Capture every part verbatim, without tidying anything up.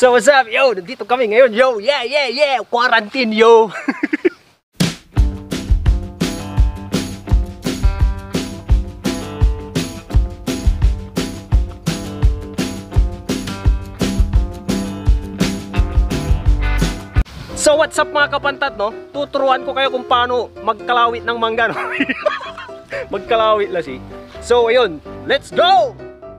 So what's up, yo? Nandito kami ngayon, yo. Yeah, yeah, yeah. Quarantine, yo. So what's up mga kapantat, no? Tuturuan ko kayo kung paano magkalawit ng mangga, no? Magkalawit lasi. So ayun, let's go!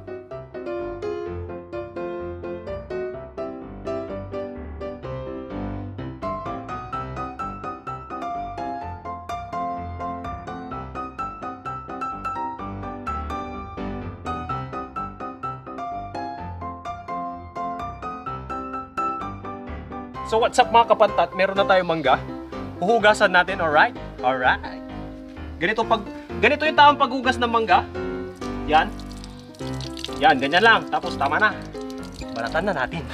So what's up mga kapantat, meron na tayong mangga. Huhugasan natin, alright? Alright. Ganito pag ganito yung tamang paghugas ng mangga. Yan. Yan, ganyan lang. Tapos tama na. Balatan na natin.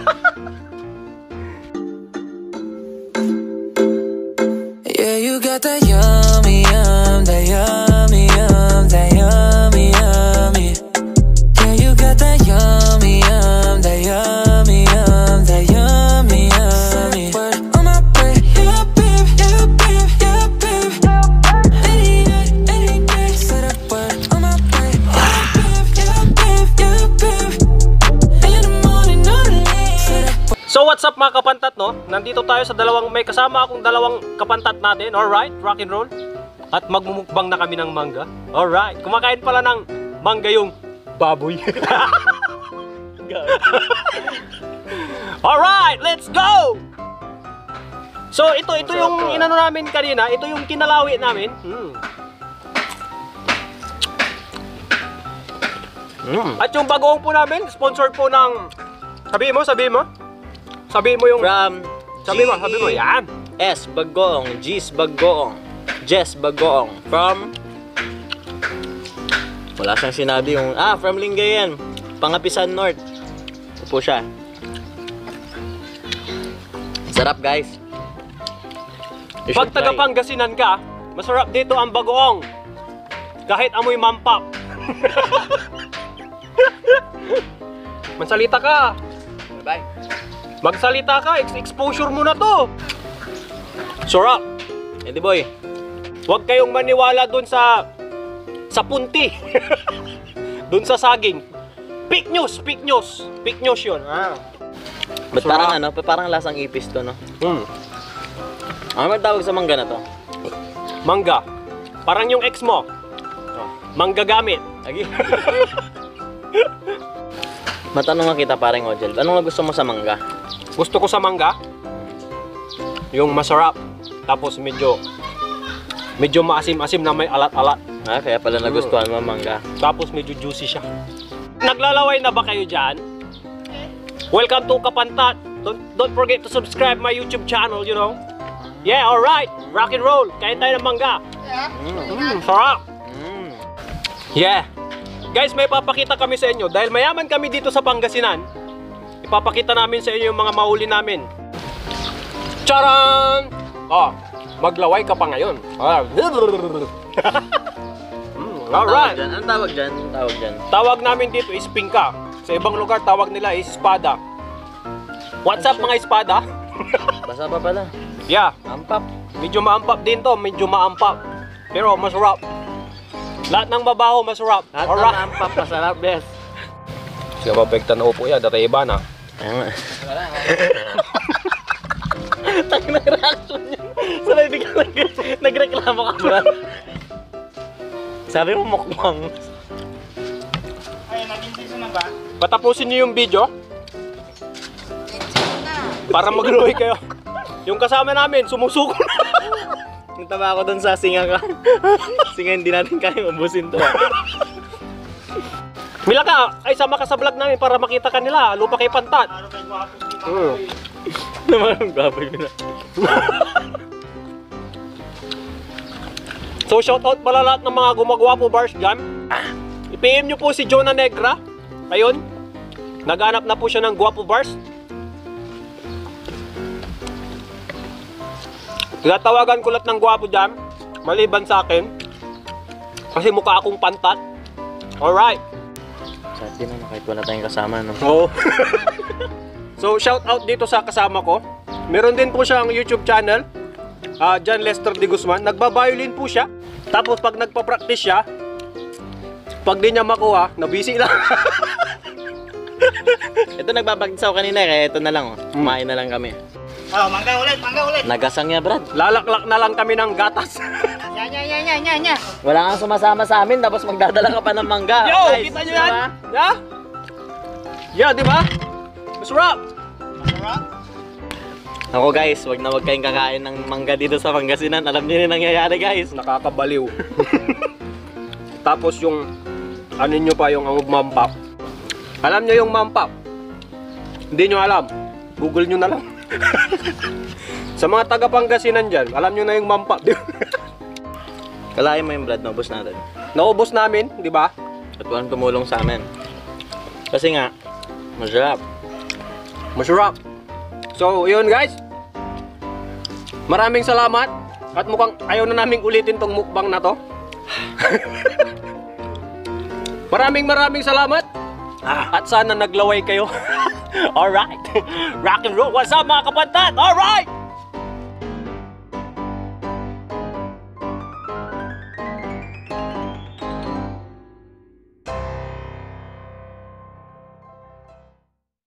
Yeah, you got that yummy, yum, that yummy, yum, that yummy, yummy. Yeah, you got that yummy, yum, that yummy, yum, that yummy, yummy. Word on my brain, yeah, babe, yeah, babe, yeah, babe. Any night, any day, say that word on my brain, yeah, babe, yeah, babe, yeah, babe. In the morning, no late, say that word. So what's up mga kapantat, no? Nandito tayo sa dalawang, may kasama akong dalawang kapantat natin. Alright, rock and roll. At magmumukbang na kami ng mangga. Alright, kumakain pala ng mangga yung baboy. Alright, let's go! So ito, ito yung inano namin kanina. Ito yung kinalawi namin. Hmm. Mm. At yung bagoong po namin, sponsored po ng... Sabihin mo, sabihin mo. Sabihin mo yung... From Sabi mo, sabi mo, yan. S Bagoong, G's Bagoong, Jess Bagoong. From... Wala siyang sinabi yung... Ah, from Lingayen, Pangapisan North. Ito po siya. Sarap guys. You Pag should try. taga Pangasinan ka, masarap dito ang bagoong. Kahit amoy mampap. Magsalita ka. Bye. Magsalita ka, ex exposure mo na to. Sarap. Eddie boy. Huwag kayong maniwala dun sa sa punti. Dun sa saging. Fake news, fake news. Fake news yun. Ah. Ba't Sarap. parang ano? Ba't parang lasang ipis to, no? Hmm. Ano ba tawag sa mangga na to? Mangga. Parang yung ex mo. Oh. Mangga gamit. Lagi. Matanong nga kita parang Ojel. Ano nga gusto mo sa mangga? Gusto ko sa mangga yung masarap. Tapos medyo medyo maasim-asim na may alat-alat. Ah, kaya pala nagustuhan mo ang mangga. Tapos medyo juicy siya. Naglalaway na ba kayo dyan? Welcome to Kapantat. Don't, don't forget to subscribe my YouTube channel, you know. Yeah, alright. Rock and roll. Kain tayo ng mangga. Mm, sarap. Mm. Yeah. Guys, may papakita kami sa inyo. Dahil mayaman kami dito sa Pangasinan, ipapakita namin sa inyo yung mga mahuli namin. Charan! Oh, maglaway ka pa ngayon. Mm, alright. Anong tawag dyan? Anong tawag dyan? Tawag namin dito is pingka. Sa ibang lugar, tawag nila is espada. What's up mga espada? Basa pa pala. Yeah, Ampap. medyo maampap din to. Medyo maampap. Pero masarap. Lahat ng babaho masarap. Lahat Alright. ng ampap masarap, bes. Siya mapekta na upo ya, dati iba na. Ayan nga. Tang na reaction niya. Sabay biglang nag nagreklamo ka ba? Sabi mo mukbang. Ay, naging season na ba? Patapusin niyo yung video. Para magluhay kayo. Yung kasama namin, sumusuko na. Yung tama ako dun sa singa ka. Singa hindi natin kayang ubusin to. Mila ka, ay sama ka sa vlog namin para makita ka nila. Lupa kay Pantat. Araw kay Guwapo dito. Mm. Naman ang gabay ko na. So shoutout pala lahat ng mga gumagawa po bars dyan. I-P M nyo po si Jonah Negra. Ayun. Naghanap na po siya ng Guwapo Bars. Tinatawagan ko lahat ng gwapo dyan. Maliban sa akin. Kasi mukha akong pantat. Alright. Sa atin na kahit wala tayong kasama, no? Oo. So shout out dito sa kasama ko. Meron din po siyang YouTube channel. Uh, John Lester De Guzman. Nagbabiolin po siya. Tapos pag nagpa-practice siya, pag di niya makuha, nabisi lang. Ito nagbapractice ako kanina, kaya ito na lang. Oh. Kumain na lang kami. Oh, mangga ulit, mangga ulit. Nagasang niya, Brad. Lalaklak na lang kami ng gatas. Nya, nya, nya, nya, nya, nya. Wala kang sumasama sa amin, tapos magdadala ka pa ng mangga. Yo, Guys, kita nyo yan? diba? Yeah? Yeah, di ba? Masarap! Masarap. Ako guys, wag na wag kayong kakain ng mangga dito sa Pangasinan. Alam niyo yung nangyayari guys. Nakakabaliw. Tapos yung, ano nyo pa yung ang mampap. Alam nyo yung mampap? Hindi nyo alam. Google nyo na lang. Sa mga taga Pangasinan dyan, alam nyo na yung mampap. Kalahin mo yung Brad, naubos natin. Naubos namin, di ba? At walang tumulong sa amin. Kasi nga, masarap. Masarap. So, yun guys. Maraming salamat. At mukhang ayaw na naming ulitin tong mukbang na to. Maraming maraming salamat. At sana naglaway kayo. Alright. Rock and roll. What's up mga kapantat? Alright.